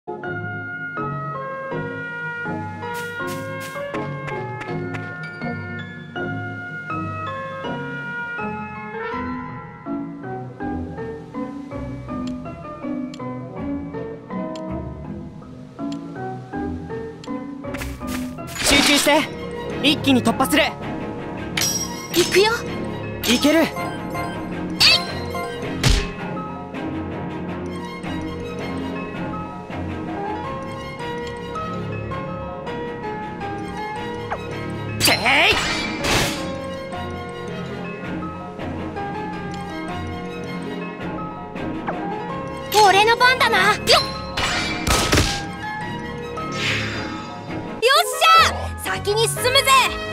集中して、一気に突破する。 行くよ。 いける。 俺の番だな。よっしゃ、先に進むぜ。